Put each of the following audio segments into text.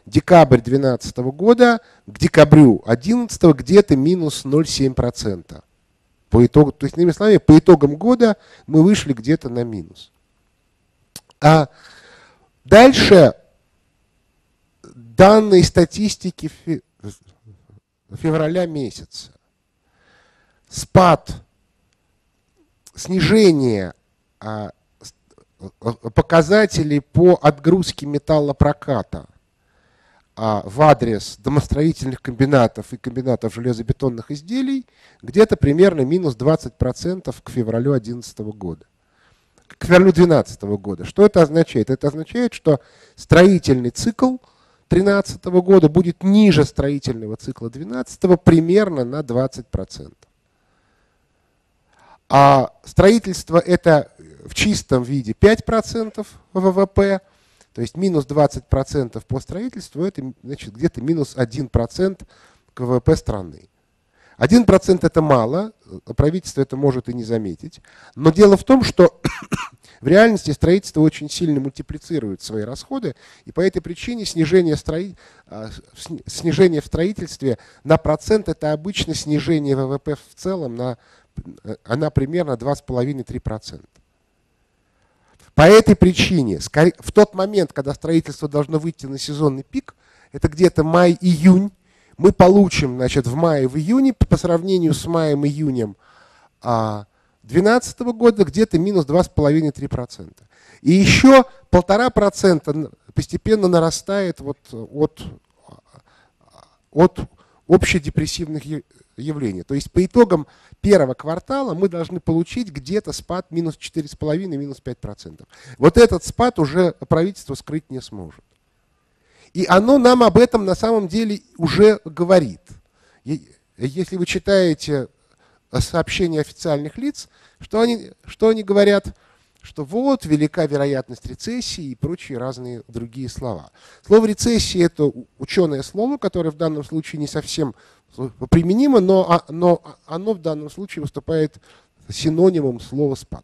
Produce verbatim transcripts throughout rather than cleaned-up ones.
декабрь две тысячи двенадцатого года к декабрю две тысячи одиннадцатого где-то минус ноль целых семь десятых процента. По итогу, то есть, иными словами, по итогам года мы вышли где-то на минус. А дальше данные статистики февраля месяца. Спад, снижение а, показателей по отгрузке металлопроката а, в адрес домостроительных комбинатов и комбинатов железобетонных изделий где-то примерно минус двадцать процентов к февралю две тысячи одиннадцатого года. К февралю две тысячи двенадцатого года. Что это означает? Это означает, что строительный цикл две тысячи тринадцатого года будет ниже строительного цикла две тысячи двенадцатого примерно на двадцать процентов. А строительство это в чистом виде пять процентов ВВП, то есть минус двадцать процентов по строительству, это значит где-то минус один процент к ВВП страны. один процент это мало, правительство это может и не заметить, но дело в том, что в реальности строительство очень сильно мультиплицирует свои расходы, и по этой причине снижение, строи... снижение в строительстве на процент это обычно снижение ВВП в целом на, на примерно два с половиной — три процента. По этой причине в тот момент, когда строительство должно выйти на сезонный пик, это где-то май-июнь, мы получим, значит, в мае, в июне по сравнению с маем-июнем две тысячи двенадцатого года где-то минус два с половиной — три процента. И еще полтора процента постепенно нарастает вот от, от общедепрессивных явлений. То есть по итогам первого квартала мы должны получить где-то спад минус четыре с половиной — минус пять процентов. Вот этот спад уже правительство скрыть не сможет. И оно нам об этом на самом деле уже говорит. Если вы читаете сообщения официальных лиц, что они, что они говорят? Что вот, велика вероятность рецессии и прочие разные другие слова. Слово рецессия – это ученое слово, которое в данном случае не совсем применимо, но, но оно в данном случае выступает синонимом слова спад.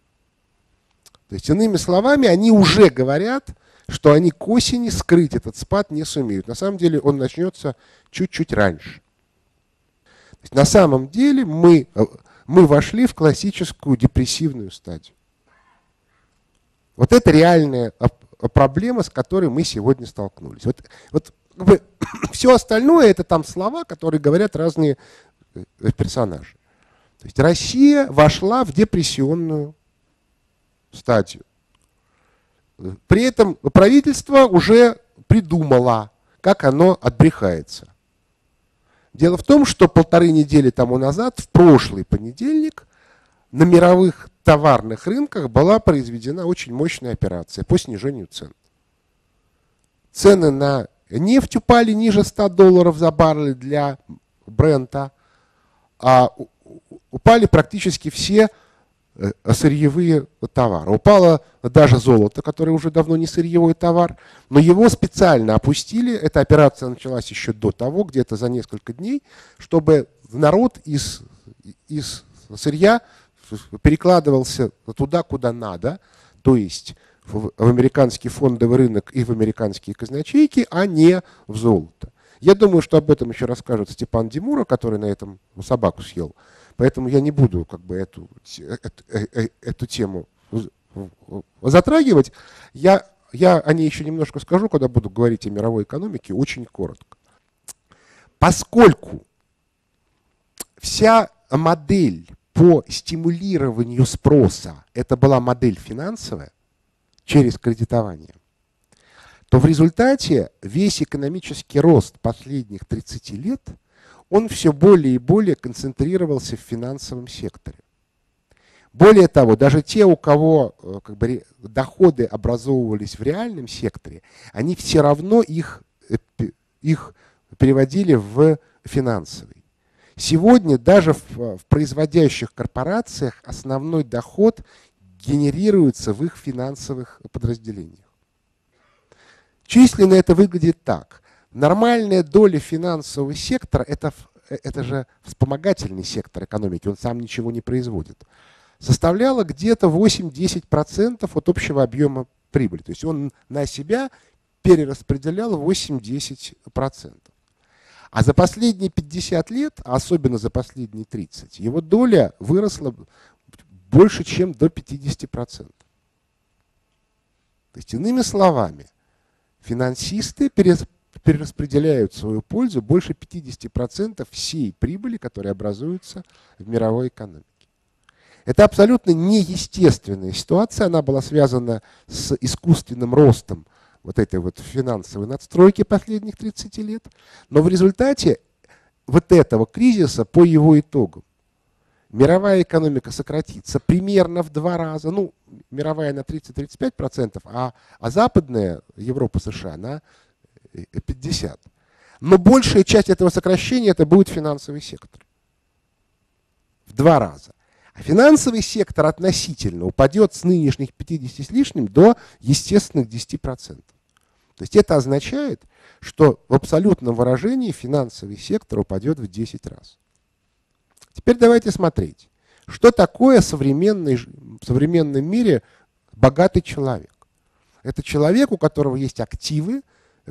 То есть, иными словами, они уже говорят, что они к осени скрыть этот спад не сумеют. На самом деле он начнется чуть-чуть раньше. То есть, на самом деле мы, мы вошли в классическую депрессивную стадию. Вот это реальная проблема, с которой мы сегодня столкнулись. Вот, вот как бы, все остальное это там слова, которые говорят разные персонажи. То есть Россия вошла в депрессионную стадию. При этом правительство уже придумало, как оно отбрехается. Дело в том, что полторы недели тому назад, в прошлый понедельник, на мировых товарных рынках была произведена очень мощная операция по снижению цен. Цены на нефть упали ниже ста долларов за баррель для Брента, а упали практически все сырьевые товары. Упало даже золото, которое уже давно не сырьевой товар, но его специально опустили. Эта операция началась еще до того, где-то за несколько дней, чтобы народ из, из сырья перекладывался туда, куда надо, то есть в, в американский фондовый рынок и в американские казначейки, а не в золото. Я думаю, что об этом еще расскажет Степан Димура, который на этом собаку съел. Поэтому я не буду как бы эту, эту, эту тему затрагивать. Я, я о ней еще немножко скажу, когда буду говорить о мировой экономике, очень коротко. Поскольку вся модель по стимулированию спроса, это была модель финансовая, через кредитование, то в результате весь экономический рост последних тридцати лет, он все более и более концентрировался в финансовом секторе. Более того, даже те, у кого как бы, доходы образовывались в реальном секторе, они все равно их, их переводили в финансовый. Сегодня даже в, в производящих корпорациях основной доход генерируется в их финансовых подразделениях. Численно это выглядит так. Нормальная доля финансового сектора это, это же вспомогательный сектор экономики, он сам ничего не производит. Составляла где-то восемь-десять процентов от общего объема прибыли. То есть он на себя перераспределял восемь-десять процентов. А за последние пятьдесят лет, а особенно за последние тридцать, его доля выросла больше, чем до пятидесяти процентов. То есть, иными словами, финансисты перераспределяют в свою пользу больше пятидесяти процентов всей прибыли, которая образуется в мировой экономике. Это абсолютно неестественная ситуация, она была связана с искусственным ростом вот этой вот финансовой надстройки последних тридцати лет, но в результате вот этого кризиса, по его итогам, мировая экономика сократится примерно в два раза, ну, мировая на тридцать-тридцать пять процентов, а, а западная, Европа, США, на пятьдесят процентов. Но большая часть этого сокращения это будет финансовый сектор. В два раза. А финансовый сектор относительно упадет с нынешних пятидесяти с лишним до естественных десяти процентов. То есть это означает, что в абсолютном выражении финансовый сектор упадет в десять раз. Теперь давайте смотреть, что такое современный, в современном мире богатый человек. Это человек, у которого есть активы,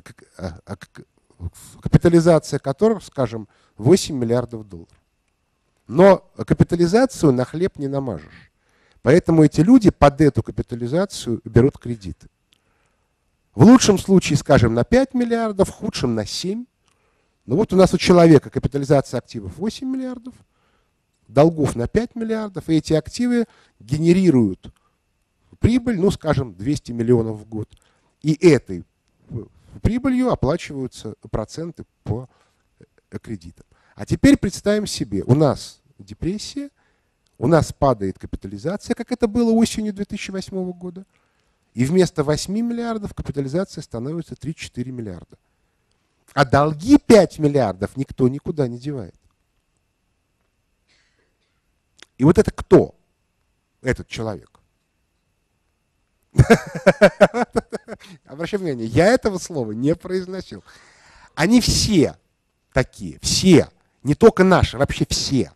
капитализация которых, скажем, восемь миллиардов долларов. Но капитализацию на хлеб не намажешь. Поэтому эти люди под эту капитализацию берут кредиты. В лучшем случае, скажем, на пять миллиардов, в худшем на семь. Ну вот у нас у человека капитализация активов восемь миллиардов, долгов на пять миллиардов, и эти активы генерируют прибыль, ну, скажем, двести миллионов в год. И этой прибылью оплачиваются проценты по кредитам. А теперь представим себе, у нас депрессия, у нас падает капитализация, как это было осенью две тысячи восьмого года, и вместо восьми миллиардов капитализация становится три-четыре миллиарда. А долги пять миллиардов никто никуда не девает. И вот это кто? Этот человек. Обращаю внимание, я этого слова не произносил. Они все такие, все. Не только наши, вообще все.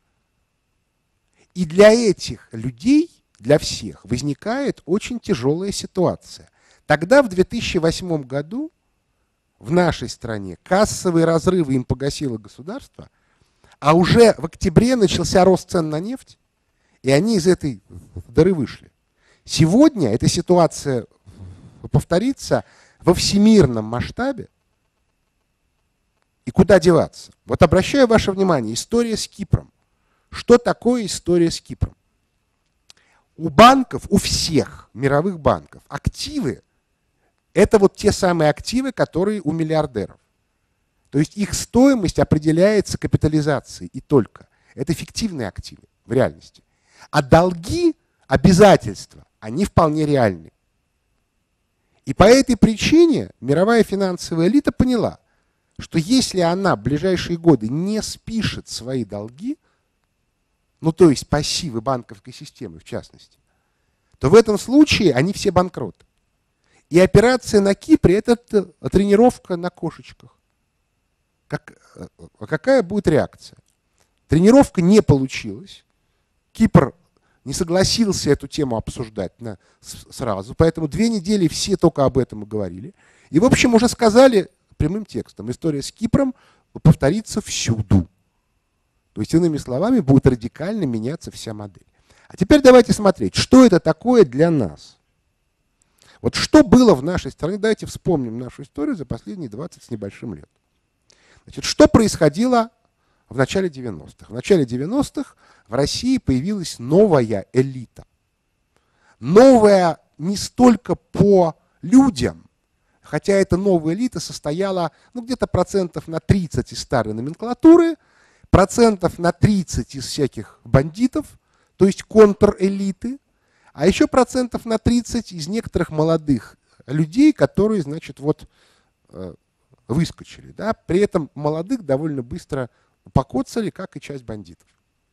И для этих людей, для всех, возникает очень тяжелая ситуация. Тогда, в две тысячи восьмом году, в нашей стране кассовые разрывы им погасило государство, а уже в октябре начался рост цен на нефть, и они из этой дыры вышли. Сегодня эта ситуация повторится во всемирном масштабе. И куда деваться? Вот обращаю ваше внимание, история с Кипром. Что такое история с Кипром? У банков, у всех мировых банков активы – это вот те самые активы, которые у миллиардеров. То есть их стоимость определяется капитализацией и только. Это фиктивные активы в реальности. А долги, обязательства, они вполне реальны. И по этой причине мировая финансовая элита поняла, что если она в ближайшие годы не спишет свои долги, ну то есть пассивы банковской системы в частности, то в этом случае они все банкроты. И операция на Кипре – это тренировка на кошечках. Как, какая будет реакция? Тренировка не получилась. Кипр не согласился эту тему обсуждать на, сразу, поэтому две недели все только об этом и говорили. И, в общем, уже сказали прямым текстом, история с Кипром повторится всюду. То есть, иными словами, будет радикально меняться вся модель. А теперь давайте смотреть, что это такое для нас. Вот что было в нашей стране, давайте вспомним нашу историю за последние двадцать с небольшим лет. Значит, что происходило в начале девяностых? В начале девяностых в России появилась новая элита. Новая не столько по людям, хотя эта новая элита состояла ну, где-то процентов на тридцать из старой номенклатуры, процентов на тридцать из всяких бандитов, то есть контрэлиты, а еще процентов на тридцать из некоторых молодых людей, которые, значит, вот выскочили. Да? При этом молодых довольно быстро покоцали, как и часть бандитов.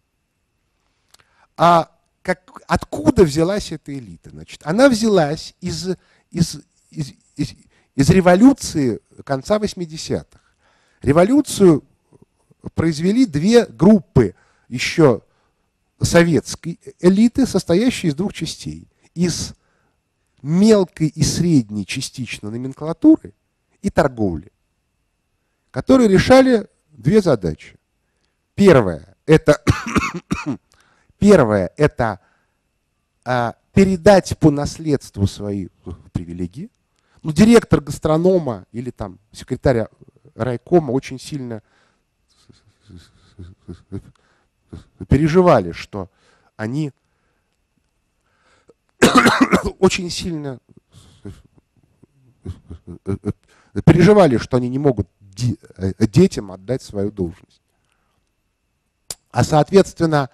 А как, откуда взялась эта элита? Значит, она взялась из, из, из, из, из революции конца восьмидесятых. Революцию произвели две группы еще советской элиты, состоящие из двух частей. Из мелкой и средней частично номенклатуры и торговли, которые решали две задачи. Первое – это, первое – это а, передать по наследству свои привилегии. Ну, директор гастронома или там секретарь райкома очень сильно переживали, что они очень сильно переживали, что они не могут детям отдать свою должность. А соответственно,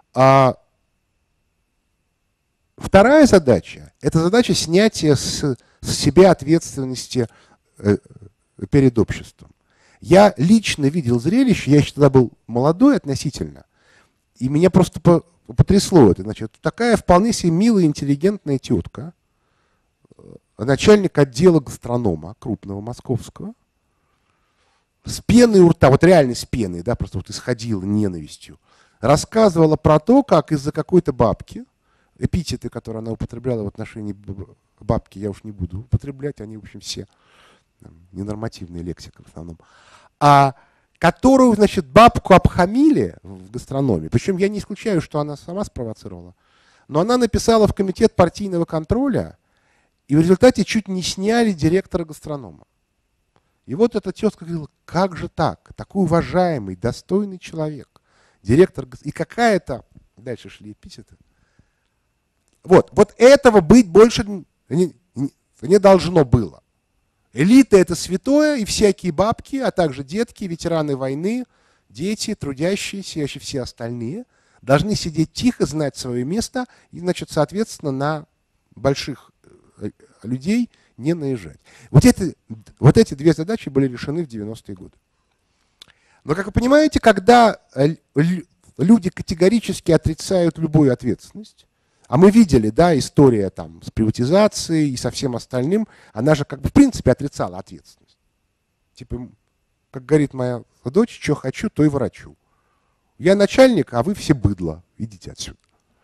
вторая задача – это задача снятия с, с себя ответственности перед обществом. Я лично видел зрелище, я еще тогда был молодой относительно, и меня просто потрясло это. Значит, такая вполне себе милая, интеллигентная тетка, начальник отдела гастронома крупного московского, с пеной у рта, вот реально с пеной, да, просто вот исходила ненавистью, рассказывала про то, как из-за какой-то бабки, эпитеты, которые она употребляла в отношении бабки, я уж не буду употреблять, они, в общем, все ненормативная лексика в основном, а которую, значит, бабку обхамили в гастрономе, причем я не исключаю, что она сама спровоцировала, но она написала в комитет партийного контроля, и в результате чуть не сняли директора гастронома. И вот эта тетка говорила, как же так, такой уважаемый, достойный человек, директор, и какая-то, дальше шли эпитеты. Вот, вот этого быть больше не, не, не должно было. Элита – это святое, и всякие бабки, а также детки, ветераны войны, дети, трудящиеся и вообще все остальные должны сидеть тихо, знать свое место и, значит, соответственно, на больших людей не наезжать. Вот, это, вот эти две задачи были решены в девяностые годы. Но, как вы понимаете, когда люди категорически отрицают любую ответственность, а мы видели, да, история там с приватизацией и со всем остальным, она же как бы в принципе отрицала ответственность. Типа, как говорит моя дочь, что хочу, то и ворочу. Я начальник, а вы все быдло, идите отсюда.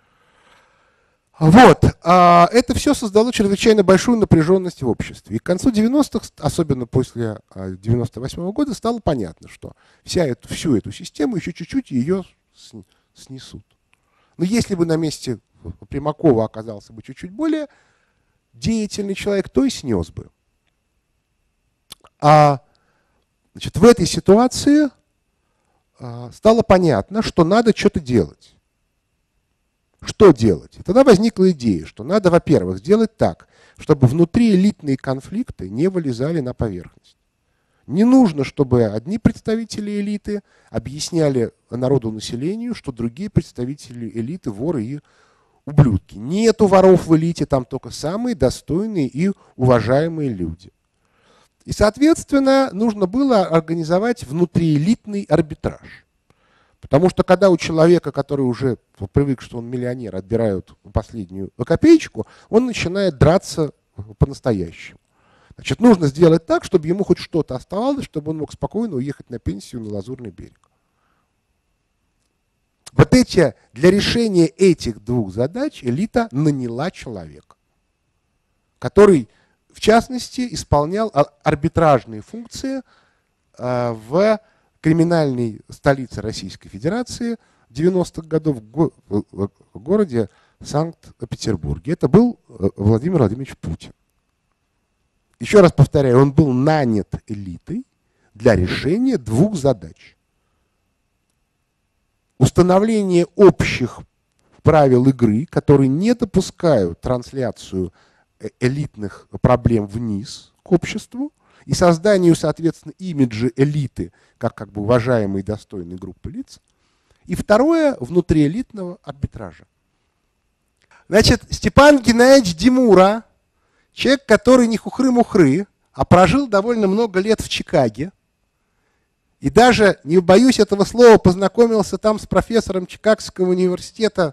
Вот, а это все создало чрезвычайно большую напряженность в обществе. И к концу девяностых, особенно после девяносто восьмого года, стало понятно, что вся эту, всю эту систему еще чуть-чуть ее снесут. Но если бы на месте Примакова оказался бы чуть-чуть более деятельный человек, то и снес бы. А значит, в этой ситуации а, стало понятно, что надо что-то делать. Что делать? И тогда возникла идея, что надо, во-первых, сделать так, чтобы внутриэлитные конфликты не вылезали на поверхность. Не нужно, чтобы одни представители элиты объясняли народу, населению, что другие представители элиты воры и ублюдки. Нету воров в элите, там только самые достойные и уважаемые люди. И, соответственно, нужно было организовать внутриэлитный арбитраж. Потому что когда у человека, который уже привык, что он миллионер, отбирают последнюю копеечку, он начинает драться по-настоящему. Значит, нужно сделать так, чтобы ему хоть что-то оставалось, чтобы он мог спокойно уехать на пенсию на Лазурный берег. Вот эти, для решения этих двух задач элита наняла человека, который, в частности, исполнял арбитражные функции в криминальной столице Российской Федерации девяностых годов в городе Санкт-Петербурге. Это был Владимир Владимирович Путин. Еще раз повторяю, он был нанят элитой для решения двух задач. Установление общих правил игры, которые не допускают трансляцию элитных проблем вниз к обществу, и созданию, соответственно, имиджа элиты, как, как бы уважаемой и достойной группы лиц. И второе, внутриэлитного арбитража. Значит, Степан Геннадьевич Демура, человек, который не хухры-мухры, а прожил довольно много лет в Чикаге, и даже, не боюсь этого слова, познакомился там с профессором Чикагского университета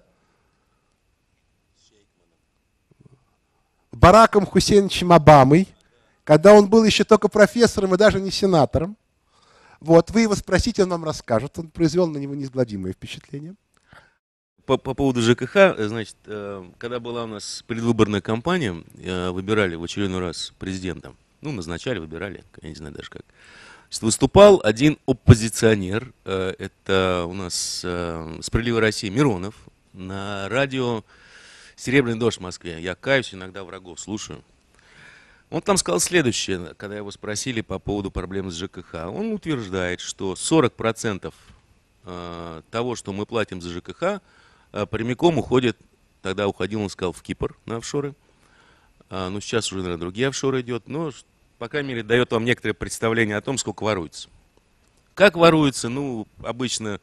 Бараком Хусейновичем Обамой, когда он был еще только профессором и даже не сенатором. Вот, вы его спросите, он вам расскажет. Он произвел на него неизгладимое впечатление. по, по поводу ЖКХ, значит, когда была у нас предвыборная кампания, выбирали в очередной раз президента, ну, назначали, выбирали, я не знаю даже как. Значит, выступал один оппозиционер, это у нас «Справедливая Россия» Миронов, на радио «Серебряный дождь» в Москве. Я каюсь, иногда врагов слушаю. Он там сказал следующее, когда его спросили по поводу проблем с ЖКХ. Он утверждает, что сорок процентов того, что мы платим за ЖКХ, прямиком уходит, тогда уходил, он сказал, в Кипр на офшоры. Ну, сейчас уже, наверное, другие офшоры идет, но, по крайней мере, дает вам некоторое представление о том, сколько воруется. Как воруется? Ну, обычно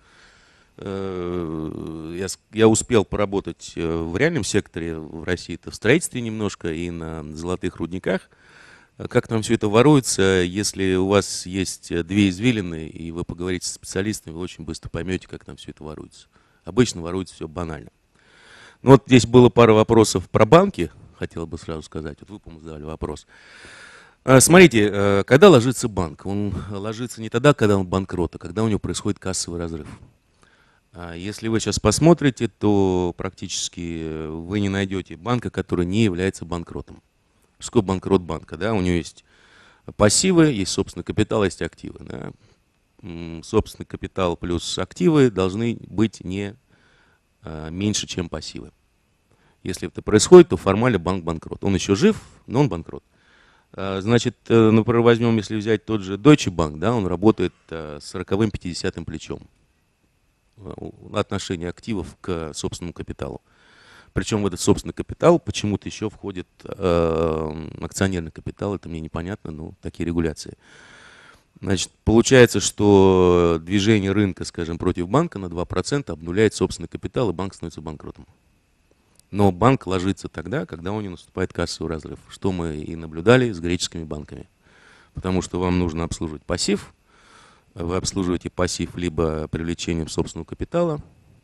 э, я, я успел поработать в реальном секторе в России, это в строительстве немножко и на золотых рудниках. Как там все это воруется, если у вас есть две извилины, и вы поговорите с специалистами, вы очень быстро поймете, как там все это воруется. Обычно воруется все банально. Ну, вот здесь было пара вопросов про банки, хотел бы сразу сказать. Вот вы, по-моему, задали вопрос. Смотрите, когда ложится банк? Он ложится не тогда, когда он банкрот, а когда у него происходит кассовый разрыв. Если вы сейчас посмотрите, то практически вы не найдете банка, который не является банкротом. Что такое банкрот банка? Да? У него есть пассивы, есть собственный капитал, есть активы. Да? Собственный капитал плюс активы должны быть не а, меньше, чем пассивы. Если это происходит, то формально банк банкрот. Он еще жив, но он банкрот. А, значит, например, возьмем, если взять тот же Deutsche Bank, да, он работает а, с сороковым-пятидесятым плечом. Отношение активов к собственному капиталу. Причем в этот собственный капитал почему-то еще входит э, акционерный капитал, это мне непонятно, но такие регуляции. Значит, получается, что движение рынка, скажем, против банка на два процента обнуляет собственный капитал, и банк становится банкротом. Но банк ложится тогда, когда у него наступает кассовый разрыв, что мы и наблюдали с греческими банками. Потому что вам нужно обслуживать пассив, вы обслуживаете пассив либо привлечением собственного капитала,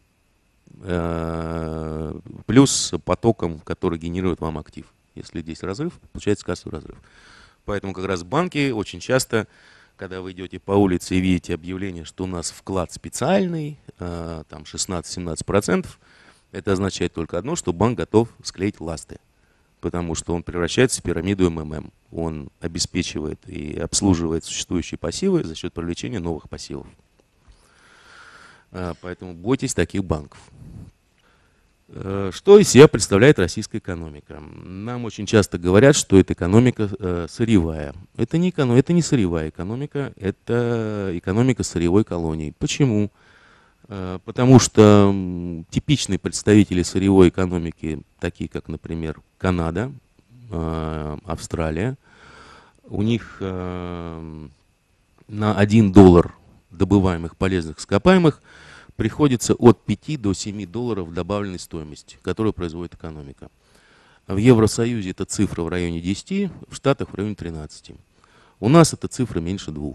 плюс потоком, который генерирует вам актив. Если здесь разрыв, получается кассовый разрыв. Поэтому как раз банки очень часто, когда вы идете по улице и видите объявление, что у нас вклад специальный, там шестнадцать-семнадцать процентов, это означает только одно, что банк готов склеить ласты. Потому что он превращается в пирамиду эм эм эм. Он обеспечивает и обслуживает существующие пассивы за счет привлечения новых пассивов. Поэтому бойтесь таких банков. Что из себя представляет российская экономика? Нам очень часто говорят, что это экономика сырьевая. Это не, эконом... это не сырьевая экономика, это экономика сырьевой колонии. Почему? Потому что типичные представители сырьевой экономики, такие как, например, Канада, Австралия, у них на один доллар добываемых полезных ископаемых приходится от пяти до семи долларов добавленной стоимости, которую производит экономика. В Евросоюзе эта цифра в районе десяти, в Штатах в районе тринадцати. У нас эта цифра меньше двух.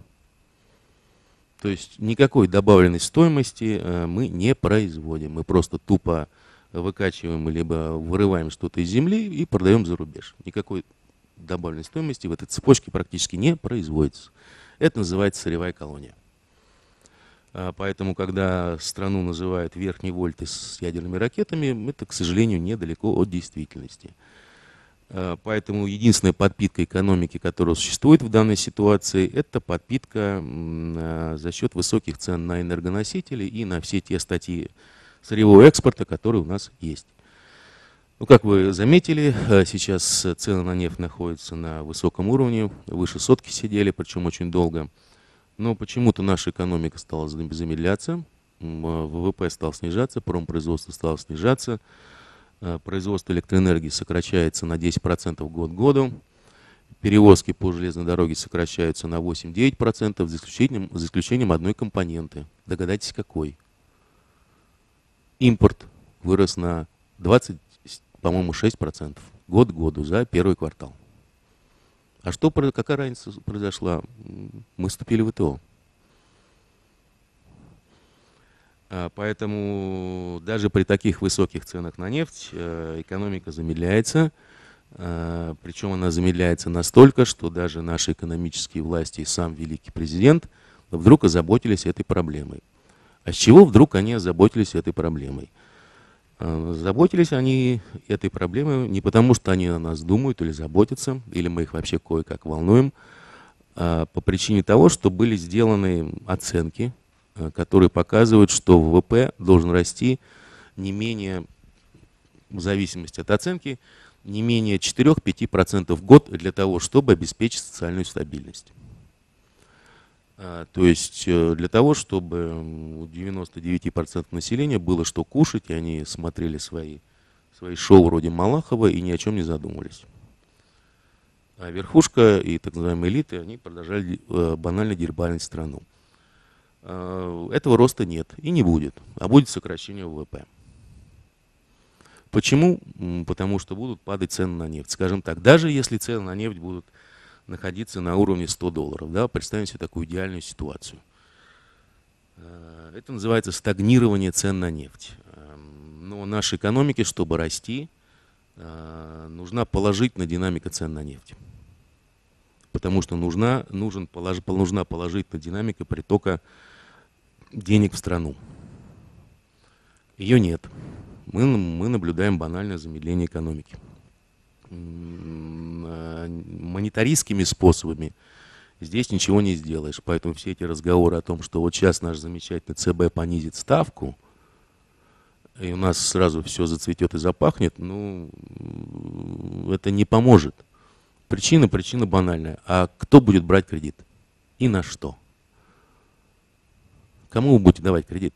То есть никакой добавленной стоимости мы не производим. Мы просто тупо выкачиваем либо вырываем что-то из земли и продаем за рубеж. Никакой добавленной стоимости в этой цепочке практически не производится. Это называется сырьевая колония. Поэтому, когда страну называют верхней вольтой с ядерными ракетами, это, к сожалению, недалеко от действительности. Поэтому единственная подпитка экономики, которая существует в данной ситуации, это подпитка за счет высоких цен на энергоносители и на все те статьи сырьевого экспорта, которые у нас есть. Ну, как вы заметили, сейчас цены на нефть находятся на высоком уровне, выше сотки сидели, причем очень долго. Но почему-то наша экономика стала замедляться, ВВП стал снижаться, промпроизводство стало снижаться, производство электроэнергии сокращается на десять процентов год к году, перевозки по железной дороге сокращаются на восемь-девять процентов, за исключением, за исключением одной компоненты. Догадайтесь, какой? Импорт вырос на двадцать, по-моему, шесть процентов год к году за первый квартал. А что, какая разница произошла? Мы вступили в ВТО. Поэтому даже при таких высоких ценах на нефть экономика замедляется. Причем она замедляется настолько, что даже наши экономические власти и сам великий президент вдруг озаботились этой проблемой. А с чего вдруг они озаботились этой проблемой? Заботились они этой проблемой не потому, что они о нас думают или заботятся, или мы их вообще кое-как волнуем, а по причине того, что были сделаны оценки, которые показывают, что ВВП должен расти не менее, в зависимости от оценки, не менее четыре-пять процентов в год для того, чтобы обеспечить социальную стабильность. То есть для того, чтобы у девяноста девяти процентов населения было что кушать, и они смотрели свои, свои шоу вроде Малахова и ни о чем не задумывались. А верхушка и так называемые элиты, они продолжали банально дербанить страну. Этого роста нет и не будет, а будет сокращение ВВП. Почему? Потому что будут падать цены на нефть. Скажем так, даже если цены на нефть будут находиться на уровне сто долларов, да, представим себе такую идеальную ситуацию. Это называется стагнирование цен на нефть. Но нашей экономике, чтобы расти, нужна положительная динамика цен на нефть. Потому что нужна, нужен, полож, нужна положительная динамика притока денег в страну. Ее нет. Мы, мы наблюдаем банальное замедление экономики. Монетаристскими способами здесь ничего не сделаешь. Поэтому все эти разговоры о том, что вот сейчас наш замечательный ЦБ понизит ставку, и у нас сразу все зацветет и запахнет, ну, это не поможет. Причина, причина банальная. А кто будет брать кредит? И на что? Кому вы будете давать кредит?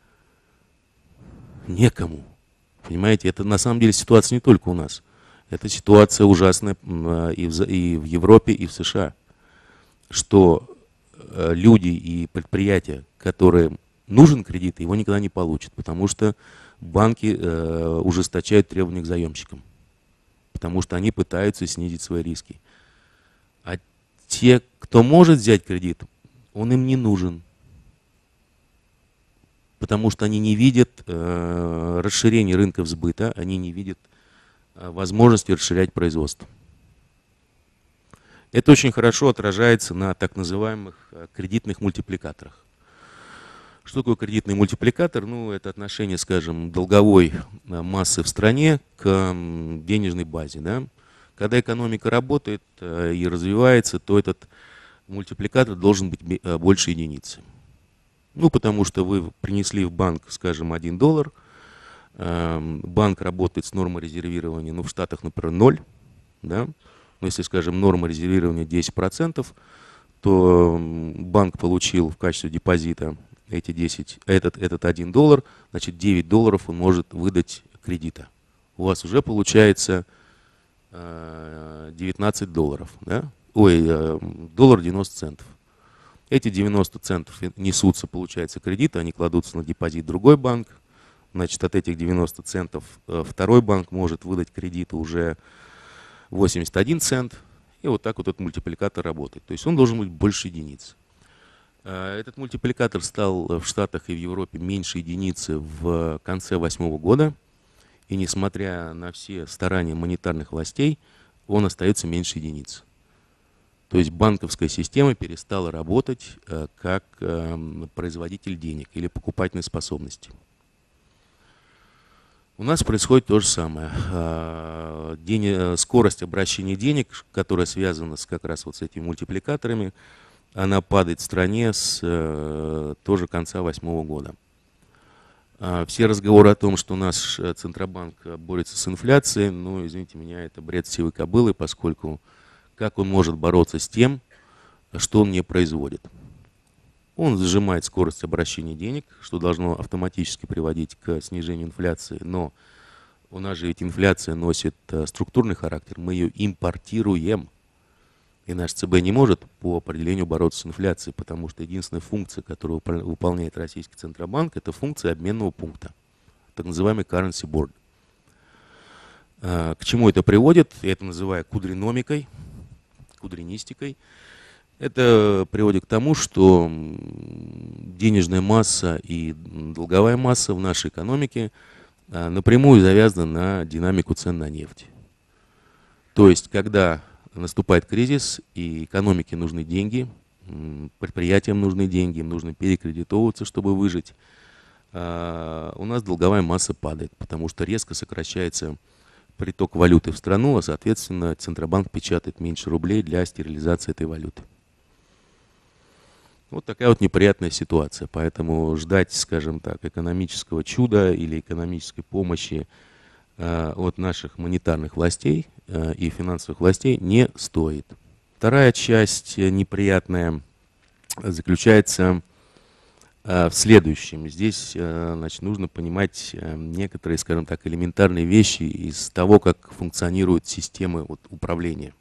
Некому. Понимаете, это на самом деле ситуация не только у нас. Это ситуация ужасная и в, и в Европе, и в США. Что люди и предприятия, которым нужен кредит, его никогда не получат. Потому что банки э, ужесточают требования к заемщикам. Потому что они пытаются снизить свои риски. А те, кто может взять кредит, он им не нужен. Потому что они не видят э, расширения рынков сбыта, они не видят э, возможности расширять производство. Это очень хорошо отражается на так называемых э, кредитных мультипликаторах. Что такое кредитный мультипликатор? Ну, это отношение, скажем, долговой массы в стране к э, денежной базе. Да? Когда экономика работает э, и развивается, то этот мультипликатор должен быть э, больше единицы. Ну, потому что вы принесли в банк, скажем, один доллар, банк работает с нормой резервирования, ну, в Штатах, например, ноль, да, но если, скажем, норма резервирования десять процентов, то банк получил в качестве депозита эти десять, этот, этот один доллар, значит, девять долларов он может выдать кредита. У вас уже получается девятнадцать долларов, да, ой, доллар девяносто центов. Эти девяносто центов несутся, получается, кредиты, они кладутся на депозит в другой банк. Значит, от этих девяноста центов второй банк может выдать кредиты уже восемьдесят один цент. И вот так вот этот мультипликатор работает. То есть он должен быть больше единиц. Этот мультипликатор стал в Штатах и в Европе меньше единицы в конце восьмого года. И несмотря на все старания монетарных властей, он остается меньше единицы. То есть банковская система перестала работать э, как э, производитель денег или покупательной способности. У нас происходит то же самое. Э, день, скорость обращения денег, которая связана с, как раз вот с этими мультипликаторами, она падает в стране с э, тоже конца восьмого года. Э, все разговоры о том, что наш Центробанк борется с инфляцией, ну, извините меня, это бред сивой кобылы, поскольку как он может бороться с тем, что он не производит? Он сжимает скорость обращения денег, что должно автоматически приводить к снижению инфляции. Но у нас же ведь инфляция носит структурный характер, мы ее импортируем. И наш ЦБ не может по определению бороться с инфляцией, потому что единственная функция, которую выполняет российский Центробанк, это функция обменного пункта, так называемый currency board. К чему это приводит? Я это называю кудриномикой. кудринистикой. Это приводит к тому, что денежная масса и долговая масса в нашей экономике напрямую завязаны на динамику цен на нефть. То есть, когда наступает кризис и экономике нужны деньги, предприятиям нужны деньги, им нужно перекредитовываться, чтобы выжить, у нас долговая масса падает, потому что резко сокращается приток валюты в страну, а, соответственно, Центробанк печатает меньше рублей для стерилизации этой валюты. Вот такая вот неприятная ситуация. Поэтому ждать, скажем так, экономического чуда или экономической помощи э, от наших монетарных властей э, и финансовых властей не стоит. Вторая часть неприятная заключается э, в следующем. Здесь э, значит, нужно понимать э, некоторые, скажем так, элементарные вещи из того, как функционируют системы вот, управления.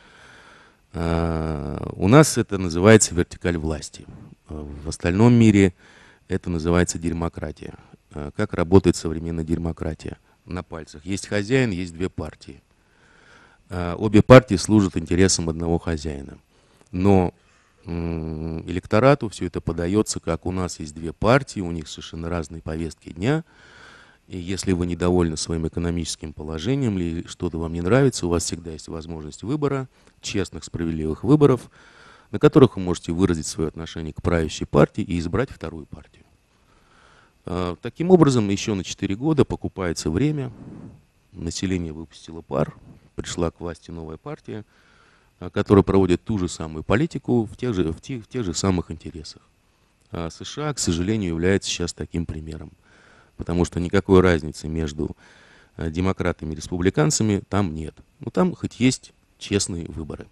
У нас это называется вертикаль власти. В остальном мире это называется демократия. Как работает современная демократия? На пальцах. Есть хозяин, есть две партии. Обе партии служат интересам одного хозяина. Но электорату все это подается, как у нас есть две партии, у них совершенно разные повестки дня. И если вы недовольны своим экономическим положением или что-то вам не нравится, у вас всегда есть возможность выбора, честных, справедливых выборов, на которых вы можете выразить свое отношение к правящей партии и избрать вторую партию. Таким образом, еще на четыре года покупается время, население выпустило пар, пришла к власти новая партия, которая проводит ту же самую политику в тех же, в тех, в тех же самых интересах. А США, к сожалению, является сейчас таким примером. Потому что никакой разницы между демократами и республиканцами там нет. Ну, там хоть есть честные выборы.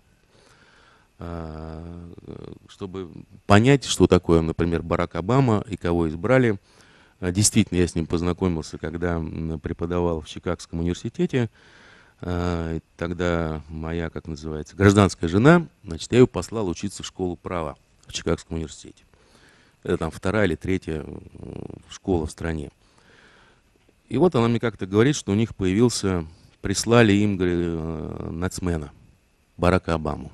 Чтобы понять, что такое, например, Барак Обама и кого избрали, действительно, я с ним познакомился, когда преподавал в Чикагском университете. Тогда моя, как называется, гражданская жена, значит, я ее послал учиться в школу права в Чикагском университете. Это там вторая или третья школа в стране. И вот она мне как-то говорит, что у них появился, прислали им, говорит, нацмена, Барака Обаму.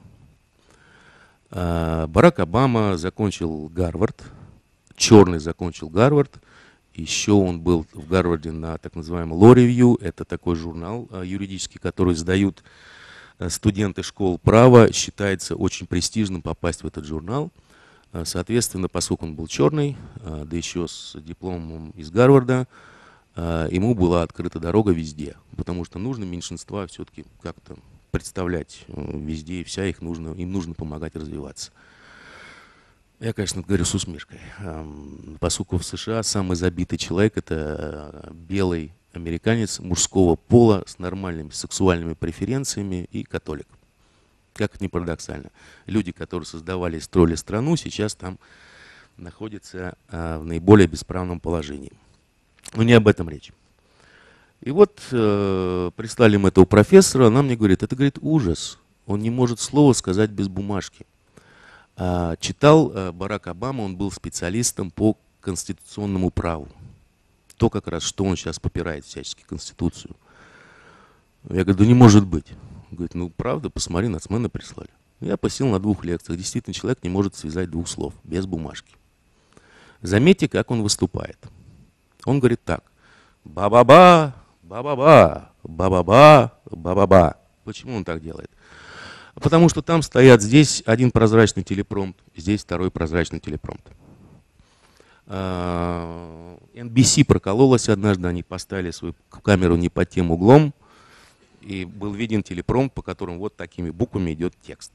Барак Обама закончил Гарвард, черный закончил Гарвард, еще он был в Гарварде на так называемом Law Review, это такой журнал юридический, который сдают студенты школ права, считается очень престижным попасть в этот журнал. Соответственно, поскольку он был черный, да еще с дипломом из Гарварда, ему была открыта дорога везде, потому что нужно меньшинства все-таки как-то представлять везде, и вся их нужно, им нужно помогать развиваться. Я, конечно, говорю с усмешкой, поскольку в США самый забитый человек – это белый американец мужского пола с нормальными сексуальными преференциями и католик. Как это ни парадоксально. Люди, которые создавали и строили страну, сейчас там находятся в наиболее бесправном положении. Но не об этом речь. И вот э, прислали мы этого профессора, она мне говорит, это, говорит, ужас. Он не может слова сказать без бумажки. А, читал э, Барак Обама, он был специалистом по конституционному праву. То как раз, что он сейчас попирает всячески Конституцию. Я говорю, да не может быть. Он говорит, ну правда, посмотри, нацмена прислали. Я посел на двух лекциях. Действительно, человек не может связать двух слов без бумажки. Заметьте, как он выступает. Он говорит так. Ба-ба-ба, ба-ба-ба, ба-ба-ба, ба-ба-ба. Почему он так делает? Потому что там стоят здесь один прозрачный телепромпт, здесь второй прозрачный телепромпт. эн би си прокололась однажды, они поставили свою камеру не под тем углом, и был виден телепромпт, по которому вот такими буквами идет текст.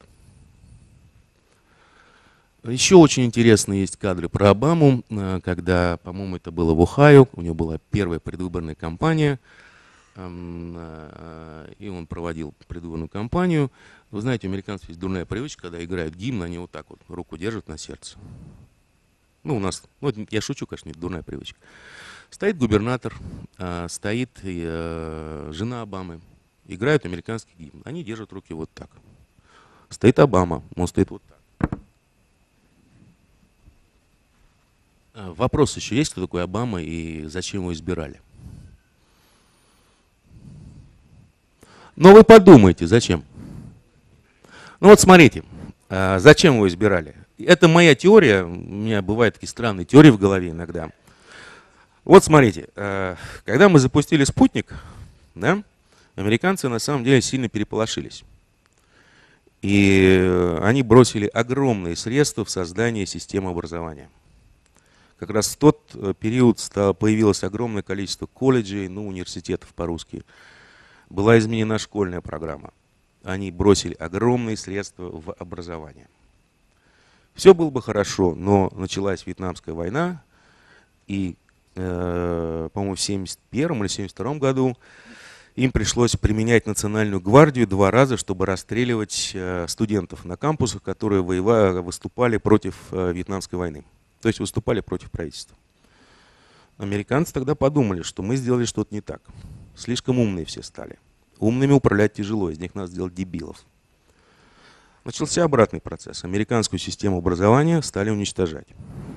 Еще очень интересные есть кадры про Обаму, когда, по-моему, это было в Ohio, у него была первая предвыборная кампания, и он проводил предвыборную кампанию. Вы знаете, у американцев есть дурная привычка, когда играют гимн, они вот так вот руку держат на сердце. Ну, у нас, ну, я шучу, конечно, это дурная привычка. Стоит губернатор, стоит жена Обамы, играют американский гимн, они держат руки вот так. Стоит Обама, он стоит вот так. Вопрос еще есть, кто такой Обама и зачем его избирали? Но вы подумайте, зачем? Ну вот смотрите, зачем его избирали? Это моя теория, у меня бывают такие странные теории в голове иногда. Вот смотрите, когда мы запустили спутник, да, американцы на самом деле сильно переполошились. И они бросили огромные средства в создание системы образования. Как раз в тот период стало, появилось огромное количество колледжей, ну, университетов по-русски. Была изменена школьная программа. Они бросили огромные средства в образование. Все было бы хорошо, но началась Вьетнамская война, и, э, по-моему, в семьдесят первом или семьдесят втором году им пришлось применять национальную гвардию два раза, чтобы расстреливать э, студентов на кампусах, которые воевали, выступали против э, Вьетнамской войны. То есть выступали против правительства. Американцы тогда подумали, что мы сделали что-то не так. Слишком умные все стали. Умными управлять тяжело, из них надо сделать дебилов. Начался обратный процесс. Американскую систему образования стали уничтожать.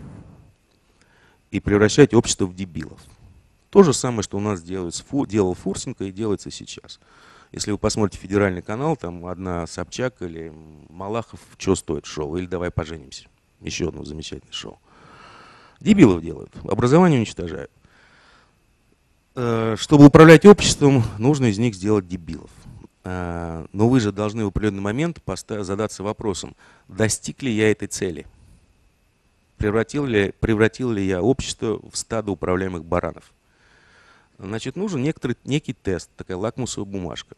И превращать общество в дебилов. То же самое, что у нас делает, делал Фурсенко и делается сейчас. Если вы посмотрите федеральный канал, там одна Собчак или Малахов «Чё стоит» шоу, или «Давай поженимся». Еще одно замечательное шоу. Дебилов делают, образование уничтожают. Чтобы управлять обществом, нужно из них сделать дебилов. Но вы же должны в определенный момент задаться вопросом, достиг ли я этой цели? Превратил ли, превратил ли я общество в стадо управляемых баранов? Значит, нужен некоторый, некий тест, такая лакмусовая бумажка.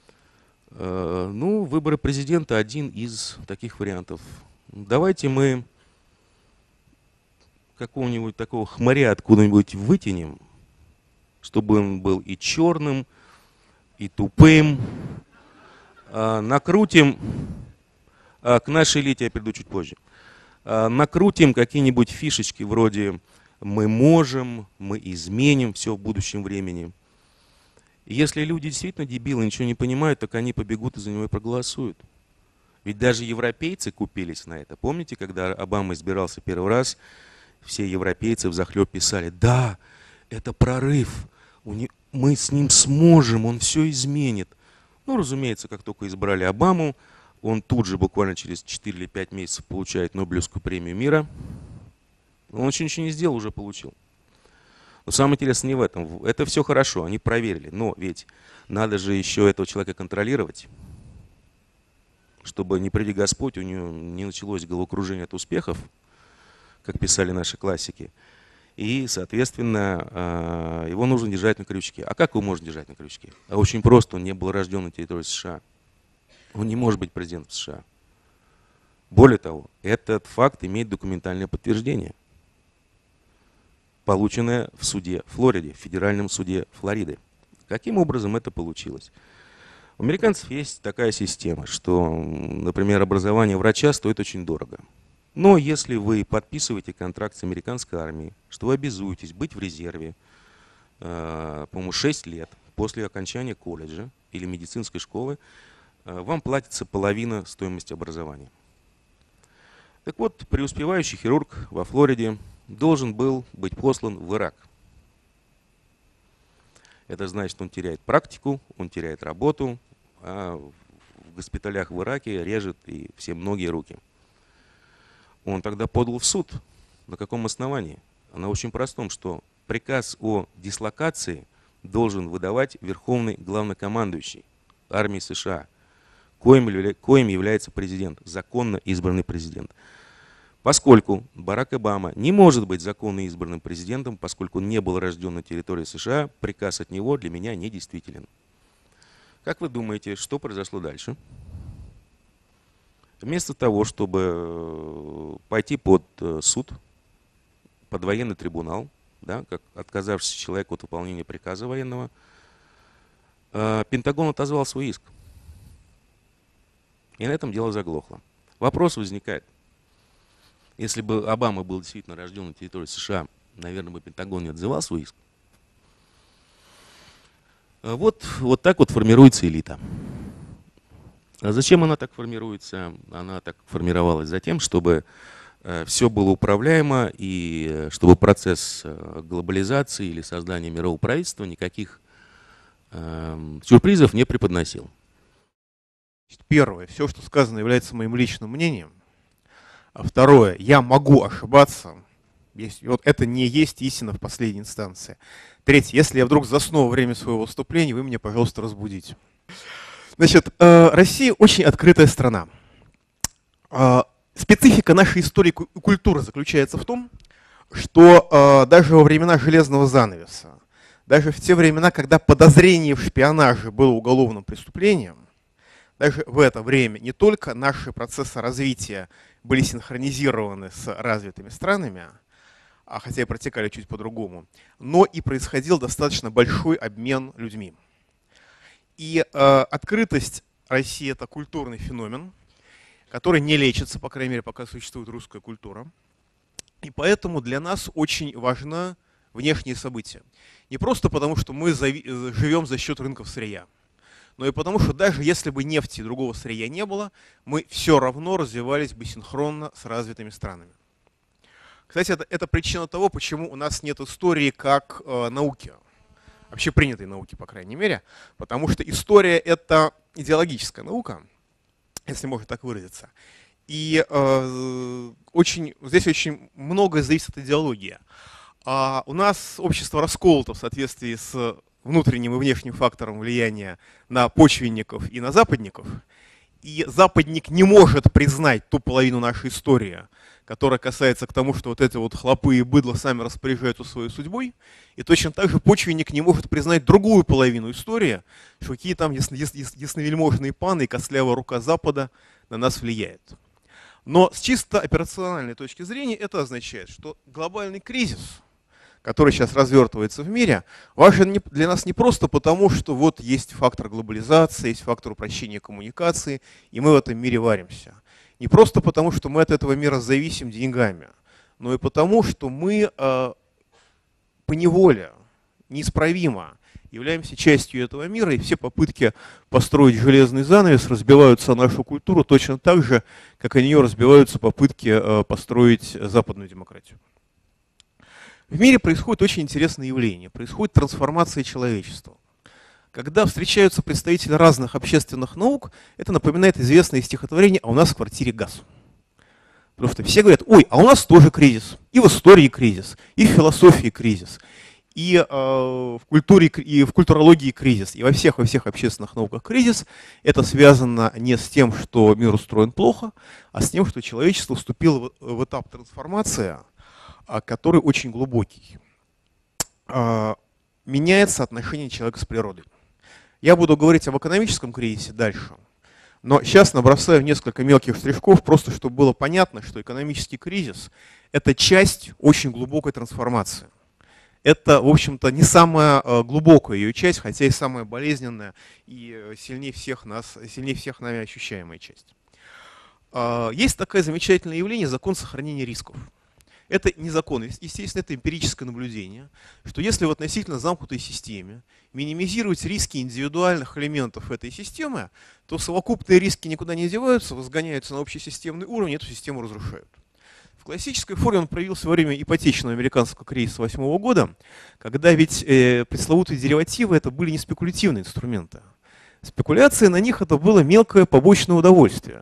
Ну, выборы президента один из таких вариантов. Давайте мы какого-нибудь такого хмыря откуда-нибудь вытянем, чтобы он был и черным, и тупым. А, накрутим, а, к нашей элите я приду чуть позже, а, накрутим какие-нибудь фишечки вроде «мы можем», «мы изменим все в будущем времени». Если люди действительно дебилы, ничего не понимают, так они побегут и за него и проголосуют. Ведь даже европейцы купились на это. Помните, когда Обама избирался первый раз, все европейцы взахлеб писали: да, это прорыв, мы с ним сможем, он все изменит. Ну, разумеется, как только избрали Обаму, он тут же, буквально через четыре или пять месяцев, получает Нобелевскую премию мира. Он еще ничего не сделал, уже получил. Но самое интересное не в этом. Это все хорошо, они проверили. Но ведь надо же еще этого человека контролировать, чтобы, не приди Господь, у него не началось головокружение от успехов, как писали наши классики. И, соответственно, его нужно держать на крючке. А как его можно держать на крючке? А очень просто, он не был рожден на территории США. Он не может быть президентом США. Более того, этот факт имеет документальное подтверждение, полученное в суде Флориды, в федеральном суде Флориды. Каким образом это получилось? У американцев есть такая система, что, например, образование врача стоит очень дорого. Но если вы подписываете контракт с американской армией, что вы обязуетесь быть в резерве, э, по-моему, шесть лет после окончания колледжа или медицинской школы, э, вам платится половина стоимости образования. Так вот, преуспевающий хирург во Флориде должен был быть послан в Ирак. Это значит, он теряет практику, он теряет работу, а в госпиталях в Ираке режет и все многие руки. Он тогда подал в суд. На каком основании? На очень простом, что приказ о дислокации должен выдавать верховный главнокомандующий армии США, коим, коим является президент, законно избранный президент. Поскольку Барак Обама не может быть законно избранным президентом, поскольку он не был рожден на территории США, приказ от него для меня недействителен. Как вы думаете, что произошло дальше? Вместо того, чтобы пойти под суд, под военный трибунал, да, как отказавшийся человек от выполнения приказа военного, Пентагон отозвал свой иск. И на этом дело заглохло. Вопрос возникает. Если бы Обама был действительно рожден на территории США, наверное, бы Пентагон не отзывал свой иск. Вот, вот так вот формируется элита. А зачем она так формируется? Она так формировалась за тем, чтобы э, все было управляемо и э, чтобы процесс э, глобализации или создания мирового правительства никаких э, сюрпризов не преподносил. Первое, все, что сказано, является моим личным мнением. А второе, я могу ошибаться. Вот это не есть истина в последней инстанции. Третье, если я вдруг засну во время своего выступления, вы меня, пожалуйста, разбудите. Значит, Россия очень открытая страна. Специфика нашей истории и культуры заключается в том, что э, даже во времена железного занавеса, даже в те времена, когда подозрение в шпионаже было уголовным преступлением, даже в это время не только наши процессы развития были синхронизированы с развитыми странами, а хотя и протекали чуть по-другому, но и происходил достаточно большой обмен людьми. И э, открытость России — это культурный феномен, который не лечится, по крайней мере, пока существует русская культура. И поэтому для нас очень важно внешние события. Не просто потому, что мы живем за счет рынков сырья, но и потому, что даже если бы нефти и другого сырья не было, мы все равно развивались бы синхронно с развитыми странами. Кстати, это, это причина того, почему у нас нет истории как э, науки, вообще принятой науки, по крайней мере, потому что история — это идеологическая наука, если можно так выразиться. И э, очень, здесь очень многое зависит от идеологии. А у нас общество расколото в соответствии с внутренним и внешним фактором влияния на почвенников и на западников. И западник не может признать ту половину нашей истории, которая касается к тому, что вот эти вот хлопы и быдло сами распоряжаются своей судьбой. И точно так же почвенник не может признать другую половину истории, что какие там ясно, ясно, ясновельможные паны и костлявая рука Запада на нас влияет. Но с чисто операциональной точки зрения это означает, что глобальный кризис, который сейчас развертывается в мире, важен для нас не просто потому, что вот есть фактор глобализации, есть фактор упрощения коммуникации, и мы в этом мире варимся. Не просто потому, что мы от этого мира зависим деньгами, но и потому, что мы э, поневоле, неисправимо являемся частью этого мира, и все попытки построить железный занавес разбиваются о нашу культуру точно так же, как о нее разбиваются попытки э, построить западную демократию. В мире происходит очень интересное явление. Происходит трансформация человечества. Когда встречаются представители разных общественных наук, это напоминает известное стихотворение «А у нас в квартире газ». Потому что все говорят: ой, а у нас тоже кризис. И в истории кризис, и в философии кризис, и э, в культуре, и в культурологии кризис, и во всех, во всех общественных науках кризис. Это связано не с тем, что мир устроен плохо, а с тем, что человечество вступило в, в этап трансформации, который очень глубокий. Меняется отношение человека с природой. Я буду говорить об экономическом кризисе дальше, но сейчас набросаю несколько мелких штришков, просто чтобы было понятно, что экономический кризис — это часть очень глубокой трансформации. Это, в общем-то, не самая глубокая ее часть, хотя и самая болезненная и сильнее всех нас, сильнее всех нами ощущаемая часть. Есть такое замечательное явление — закон сохранения рисков. Это не закон, естественно, это эмпирическое наблюдение, что если в относительно замкнутой системе минимизировать риски индивидуальных элементов этой системы, то совокупные риски никуда не деваются, возгоняются на общесистемный уровень, эту систему разрушают. В классической форме он проявился во время ипотечного американского кризиса две тысячи восьмого года, когда ведь э, пресловутые деривативы — это были не спекулятивные инструменты. Спекуляции на них — это было мелкое побочное удовольствие,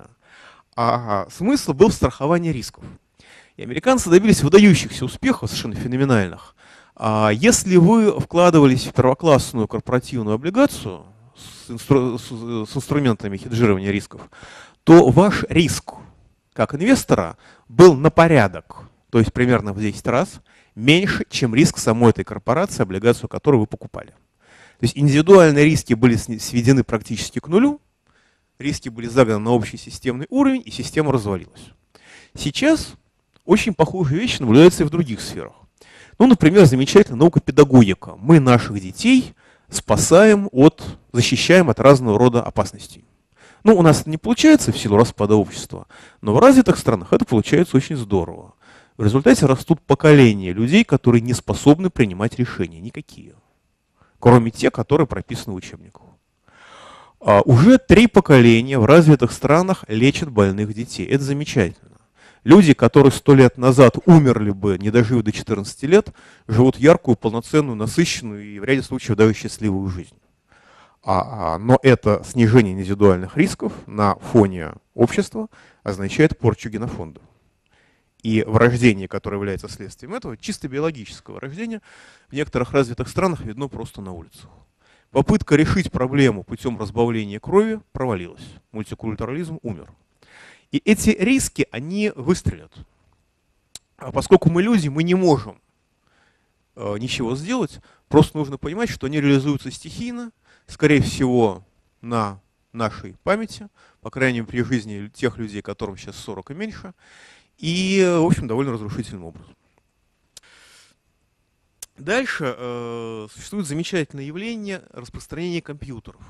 а смысл был в страховании рисков. И американцы добились выдающихся успехов, совершенно феноменальных. А если вы вкладывались в первоклассную корпоративную облигацию с, инстру... с инструментами хеджирования рисков, то ваш риск как инвестора был на порядок, то есть примерно в десять раз, меньше, чем риск самой этой корпорации, облигацию которую вы покупали. То есть индивидуальные риски были сведены практически к нулю, риски были загнаны на общий системный уровень, и система развалилась. Сейчас очень похожие вещи наблюдаются и в других сферах. Ну, например, замечательная наука педагогика. Мы наших детей спасаем от, защищаем от разного рода опасностей. Ну, у нас это не получается в силу распада общества, но в развитых странах это получается очень здорово. В результате растут поколения людей, которые не способны принимать решения никакие, кроме тех, которые прописаны в учебниках. А уже три поколения в развитых странах лечат больных детей. Это замечательно. Люди, которые сто лет назад умерли бы, не дожив до четырнадцати лет, живут яркую, полноценную, насыщенную и в ряде случаев даже счастливую жизнь. А, а, но это снижение индивидуальных рисков на фоне общества означает порчу генофонда. И врождение, которое является следствием этого, чисто биологического рождения, в некоторых развитых странах видно просто на улицах. Попытка решить проблему путем разбавления крови провалилась. Мультикультурализм умер. И эти риски, они выстрелят. А поскольку мы люди, мы не можем э, ничего сделать, просто нужно понимать, что они реализуются стихийно, скорее всего, на нашей памяти, по крайней мере, при жизни тех людей, которым сейчас сорок и меньше, и, в общем, довольно разрушительным образом. Дальше э, существует замечательное явление распространения компьютеров.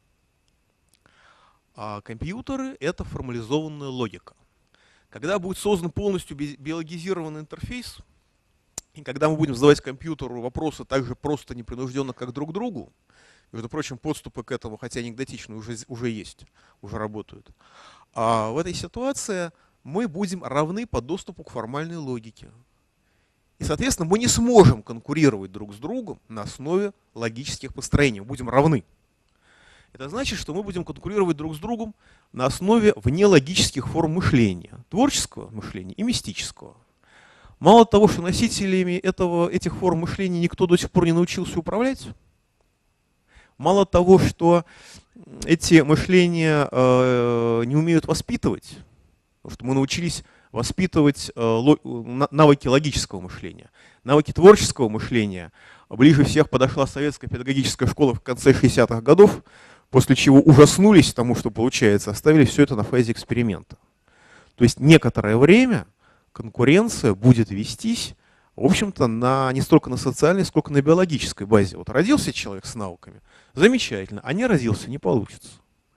А компьютеры — это формализованная логика. Когда будет создан полностью биологизированный интерфейс, и когда мы будем задавать компьютеру вопросы так же просто, непринужденно, как друг другу, между прочим, подступы к этому, хотя анекдотичные, уже, уже есть, уже работают, а в этой ситуации мы будем равны по доступу к формальной логике. И, соответственно, мы не сможем конкурировать друг с другом на основе логических построений, мы будем равны. Это значит, что мы будем конкурировать друг с другом на основе внелогических форм мышления, творческого мышления и мистического. Мало того, что носителями этого, этих форм мышления никто до сих пор не научился управлять, мало того, что эти мышления э, не умеют воспитывать, потому что мы научились воспитывать э, ло, навыки логического мышления, навыки творческого мышления. Ближе всех подошла советская педагогическая школа в конце шестидесятых годов, после чего ужаснулись тому, что получается, оставили все это на фазе эксперимента. То есть некоторое время конкуренция будет вестись, в общем-то, на, не столько на социальной, сколько на биологической базе. Вот родился человек с навыками, замечательно, а не родился, не получится.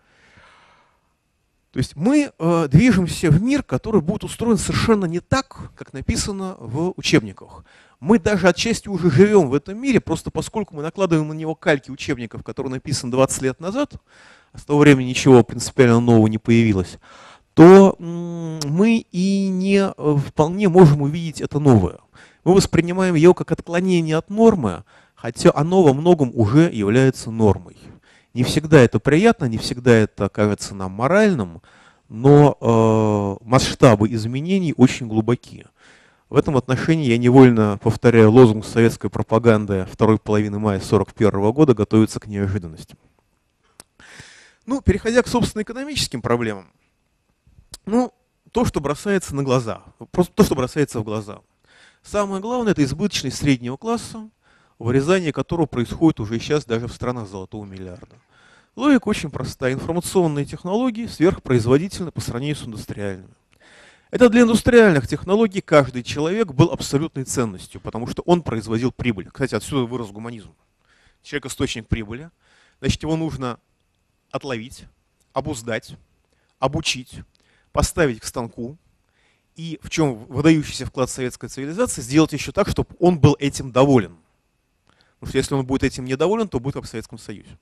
То есть мы э, движемся в мир, который будет устроен совершенно не так, как написано в учебниках. Мы даже отчасти уже живем в этом мире, просто поскольку мы накладываем на него кальки учебников, которые написаны двадцать лет назад, а с того времени ничего принципиально нового не появилось, то м- мы и не вполне можем увидеть это новое. Мы воспринимаем его как отклонение от нормы, хотя оно во многом уже является нормой. Не всегда это приятно, не всегда это кажется нам моральным, но э, масштабы изменений очень глубоки. В этом отношении я невольно повторяю лозунг советской пропаганды второй половины мая сорок первого года «Готовиться к неожиданностям». Ну, переходя к, собственно, экономическим проблемам. Ну, то, что бросается на глаза, просто то, что бросается в глаза. Самое главное — это избыточность среднего класса, вырезание которого происходит уже сейчас даже в странах золотого миллиарда. Логика очень простая. Информационные технологии сверхпроизводительны по сравнению с индустриальными. Это для индустриальных технологий каждый человек был абсолютной ценностью, потому что он производил прибыль. Кстати, отсюда вырос гуманизм. Человек — источник прибыли. Значит, его нужно отловить, обуздать, обучить, поставить к станку. И в чем выдающийся вклад советской цивилизации, сделать еще так, чтобы он был этим доволен. Потому что если он будет этим недоволен, то будет как в Советском Союзе.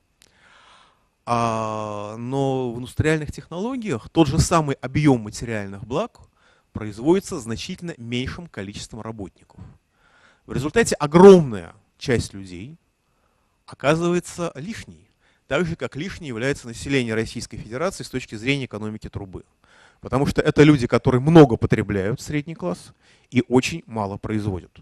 А, но в индустриальных технологиях тот же самый объем материальных благ производится значительно меньшим количеством работников. В результате огромная часть людей оказывается лишней. Так же, как лишней является население Российской Федерации с точки зрения экономики трубы. Потому что это люди, которые много потребляют, средний класс, и очень мало производят.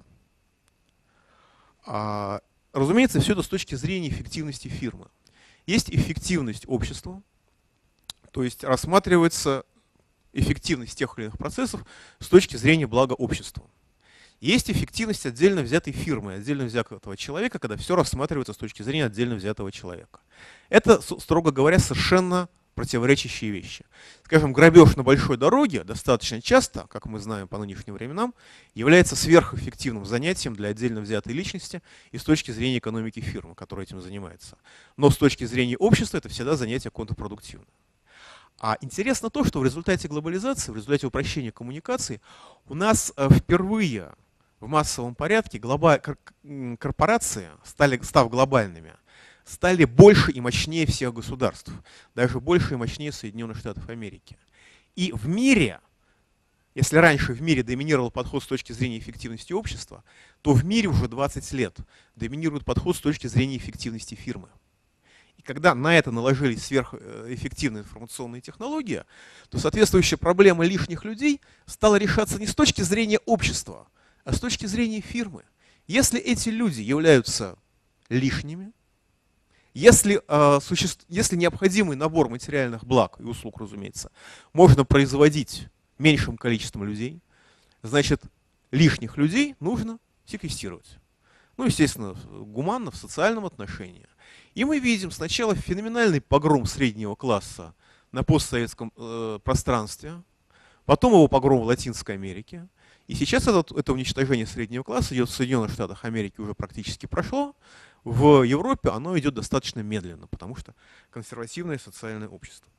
А, разумеется, все это с точки зрения эффективности фирмы. Есть эффективность общества, то есть рассматривается эффективность тех или иных процессов с точки зрения блага общества. Есть эффективность отдельно взятой фирмы, отдельно взятого человека, когда все рассматривается с точки зрения отдельно взятого человека. Это, строго говоря, совершенно противоречащие вещи. Скажем, грабеж на большой дороге достаточно часто, как мы знаем по нынешним временам, является сверхэффективным занятием для отдельно взятой личности и с точки зрения экономики фирмы, которая этим занимается. Но с точки зрения общества это всегда занятие контрпродуктивное. А интересно то, что в результате глобализации, в результате упрощения коммуникаций у нас впервые в массовом порядке глоба... корпорации, стали, став глобальными, стали больше и мощнее всех государств, даже больше и мощнее Соединенных Штатов Америки. И в мире, если раньше в мире доминировал подход с точки зрения эффективности общества, то в мире уже двадцать лет доминирует подход с точки зрения эффективности фирмы. И когда на это наложились сверхэффективные информационные технологии, то соответствующая проблема лишних людей стала решаться не с точки зрения общества, а с точки зрения фирмы. Если эти люди являются лишними, Если, э, суще... если необходимый набор материальных благ и услуг, разумеется, можно производить меньшим количеством людей, значит, лишних людей нужно секвестировать. Ну, естественно, гуманно, в социальном отношении. И мы видим сначала феноменальный погром среднего класса на постсоветском э, пространстве, потом его погром в Латинской Америке. И сейчас это, это уничтожение среднего класса идет в Соединенных Штатах Америки, уже практически прошло. В Европе оно идет достаточно медленно, потому что консервативное социальное общество.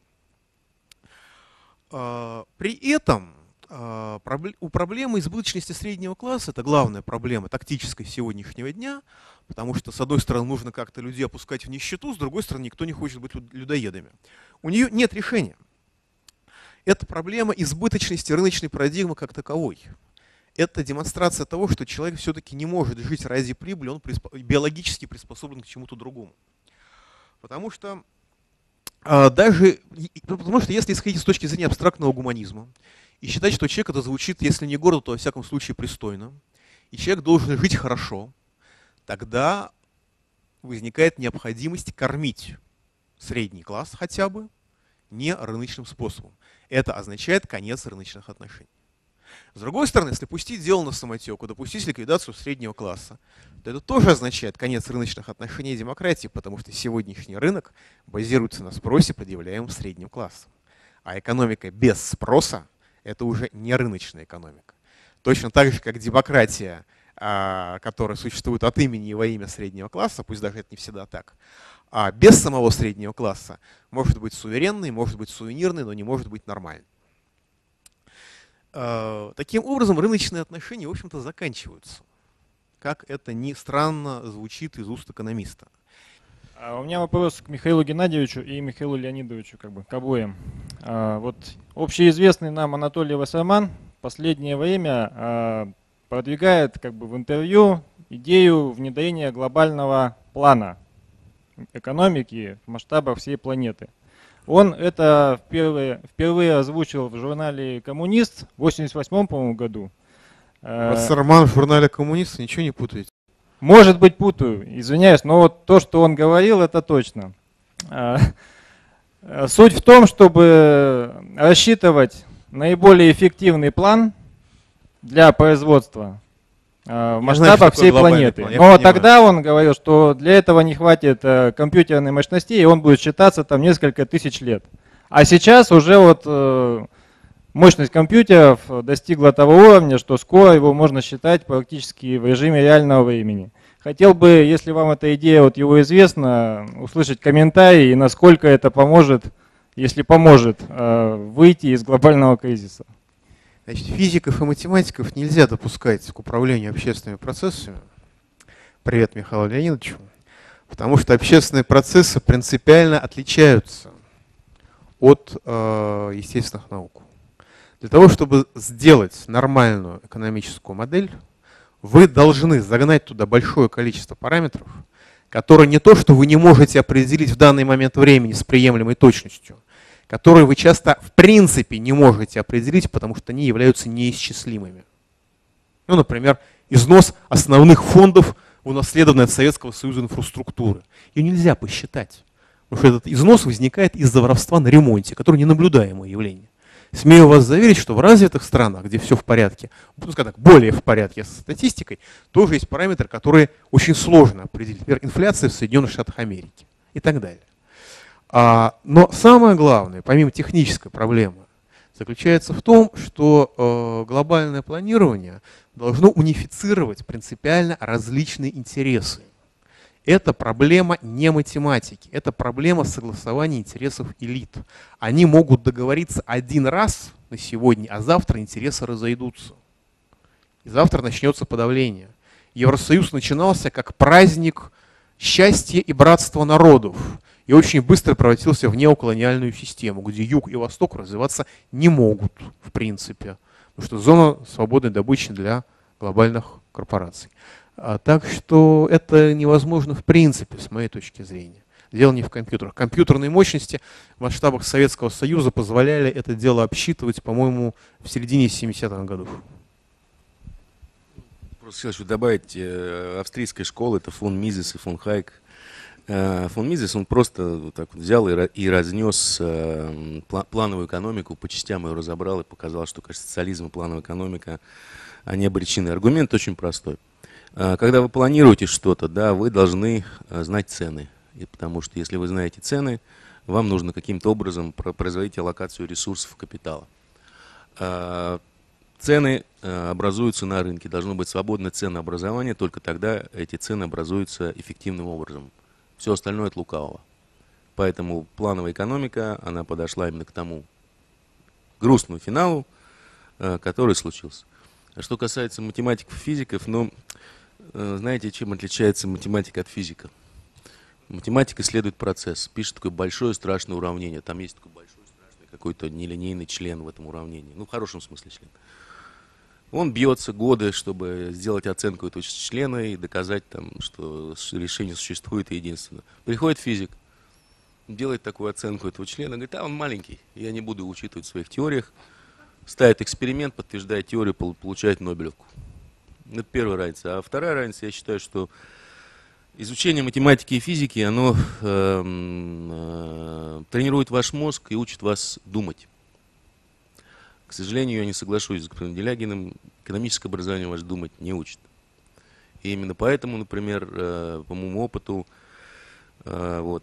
При этом у проблемы избыточности среднего класса, это главная проблема тактической сегодняшнего дня, потому что, с одной стороны, нужно как-то людей опускать в нищету, с другой стороны, никто не хочет быть людоедами. У нее нет решения. Это проблема избыточности рыночной парадигмы как таковой. Это демонстрация того, что человек все-таки не может жить ради прибыли, он биологически приспособлен к чему-то другому. Потому что а, даже, потому что если исходить с точки зрения абстрактного гуманизма и считать, что человек это звучит, если не гордо, то во всяком случае пристойно, и человек должен жить хорошо, тогда возникает необходимость кормить средний класс хотя бы не рыночным способом. Это означает конец рыночных отношений. С другой стороны, если пустить дело на самотеку, допустить ликвидацию среднего класса, то это тоже означает конец рыночных отношений и демократии, потому что сегодняшний рынок базируется на спросе, предъявляемом средним классом. А экономика без спроса – это уже не рыночная экономика. Точно так же, как демократия, которая существует от имени и во имя среднего класса, пусть даже это не всегда так, а без самого среднего класса может быть суверенной, может быть сувенирной, но не может быть нормальной. Таким образом, рыночные отношения, в общем-то, заканчиваются. Как это ни странно звучит из уст экономиста. А у меня вопрос к Михаилу Геннадьевичу и Михаилу Леонидовичу, как бы, к обоим. А, вот общеизвестный нам Анатолий Вассерман в последнее время а, продвигает, как бы, в интервью идею внедрения глобального плана экономики в масштабах всей планеты. Он это впервые, впервые озвучил в журнале «Коммунист» в восемьдесят восьмом, по-моему, году. Вассерман в журнале «Коммунист», ничего не путаете? Может быть, путаю, извиняюсь, но вот то, что он говорил, это точно. Суть в том, чтобы рассчитывать наиболее эффективный план для производства в масштабах всей планеты. Но тогда он говорил, что для этого не хватит компьютерной мощностей, и он будет считаться там несколько тысяч лет. А сейчас уже вот мощность компьютеров достигла того уровня, что скоро его можно считать практически в режиме реального времени. Хотел бы, если вам эта идея вот его известна, услышать комментарии, и насколько это поможет, если поможет, выйти из глобального кризиса. Значит, физиков и математиков нельзя допускать к управлению общественными процессами. Привет, Михаилу Леонидовичу. Потому что общественные процессы принципиально отличаются от э, естественных наук. Для того, чтобы сделать нормальную экономическую модель, вы должны загнать туда большое количество параметров, которые не то, что вы не можете определить в данный момент времени с приемлемой точностью, которые вы часто в принципе не можете определить, потому что они являются неисчислимыми. Ну, например, износ основных фондов, унаследованной от Советского Союза инфраструктуры. Ее нельзя посчитать, потому что этот износ возникает из-за воровства на ремонте, которое ненаблюдаемое явление. Смею вас заверить, что в развитых странах, где все в порядке, ну, скажем так, более в порядке со статистикой, тоже есть параметры, которые очень сложно определить. Например, инфляция в Соединенных Штатах Америки и так далее. Но самое главное, помимо технической проблемы, заключается в том, что глобальное планирование должно унифицировать принципиально различные интересы. Это проблема не математики, это проблема согласования интересов элит. Они могут договориться один раз на сегодня, а завтра интересы разойдутся. И завтра начнется подавление. Евросоюз начинался как праздник счастья и братства народов. И очень быстро превратился в неоколониальную систему, где Юг и Восток развиваться не могут, в принципе. Потому что зона свободной добычи для глобальных корпораций. А так что это невозможно в принципе, с моей точки зрения. Дело не в компьютерах. Компьютерные мощности в масштабах Советского Союза позволяли это дело обсчитывать, по-моему, в середине семидесятых годов. Просто хочу добавить, австрийская школа, это фон Мизес и фон Хайек. Фон Мизес, он просто вот так вот взял и разнес плановую экономику, по частям ее разобрал и показал, что, конечно, социализм и плановая экономика они обречены. Аргумент очень простой. Когда вы планируете что-то, да, вы должны знать цены. И потому что если вы знаете цены, вам нужно каким-то образом производить аллокацию ресурсов капитала. Цены образуются на рынке, должно быть свободное ценообразование, только тогда эти цены образуются эффективным образом. Все остальное от лукавого. Поэтому плановая экономика, она подошла именно к тому грустному финалу, который случился. А что касается математиков и физиков, ну, знаете, чем отличается математика от физика? Математика исследует процесс, пишет такое большое страшное уравнение. Там есть такой большой страшный какой-то нелинейный член в этом уравнении. Ну, в хорошем смысле член. Он бьется годы, чтобы сделать оценку этого члена и доказать, там, что решение существует единственно. Приходит физик, делает такую оценку этого члена, говорит, а он маленький, я не буду учитывать в своих теориях. Ставит эксперимент, подтверждает теорию, получает Нобелевку. Это первая разница. А вторая разница, я считаю, что изучение математики и физики, оно э, э, тренирует ваш мозг и учит вас думать. К сожалению, я не соглашусь с господином Делягиным, экономическое образование вас думать не учит. И именно поэтому, например, э, по моему опыту, э, вот,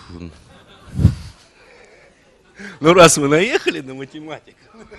ну раз мы наехали на математику.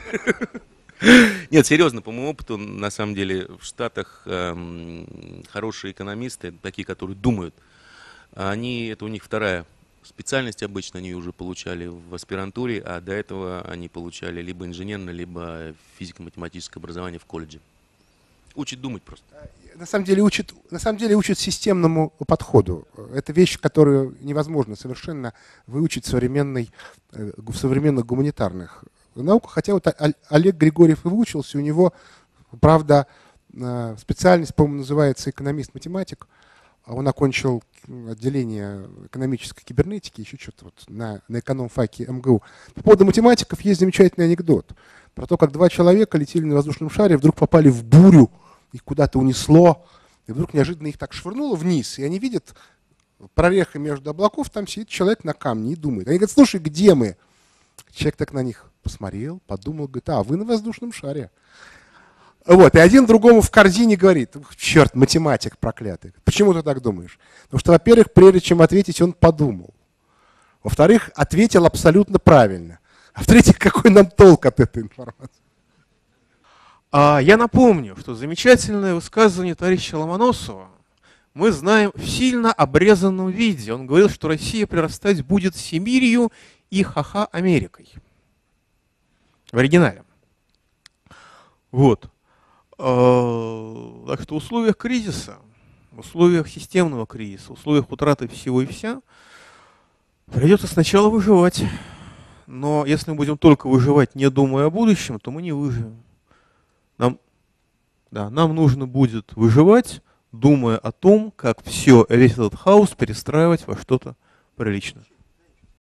Нет, серьезно, по моему опыту, на самом деле, в Штатах э, хорошие экономисты, такие, которые думают, они, это у них вторая специальность обычно, они уже получали в аспирантуре, а до этого они получали либо инженерное, либо физико-математическое образование в колледже. Учат думать просто. На самом деле учат, на самом деле учат системному подходу. Это вещь, которую невозможно совершенно выучить в, современной, в современных гуманитарных науках. Хотя вот Олег Григорьев и выучился, у него, правда, специальность, по-моему, называется экономист-математик. Он окончил отделение экономической кибернетики, еще что-то вот на, на экономфаке эм гэ у. По поводу математиков есть замечательный анекдот про то, как два человека летели на воздушном шаре, вдруг попали в бурю, их куда-то унесло, и вдруг неожиданно их так швырнуло вниз, и они видят прорехи между облаков, там сидит человек на камне и думает. Они говорят, слушай, где мы? Человек так на них посмотрел, подумал, говорит, а, вы на воздушном шаре. Вот, и один другому в корзине говорит, черт, математик проклятый. Почему ты так думаешь? Потому что, во-первых, прежде чем ответить, он подумал. Во-вторых, ответил абсолютно правильно. А в-третьих, какой нам толк от этой информации? А я напомню, что замечательное высказывание товарища Ломоносова мы знаем в сильно обрезанном виде. Он говорил, что Россия прирастать будет Сибирью и ха-ха Америкой. В оригинале. Вот. Так что в условиях кризиса, в условиях системного кризиса, в условиях утраты всего и вся, придется сначала выживать. Но если мы будем только выживать, не думая о будущем, то мы не выживем. Нам, да, нам нужно будет выживать, думая о том, как все, весь этот хаос перестраивать во что-то приличное.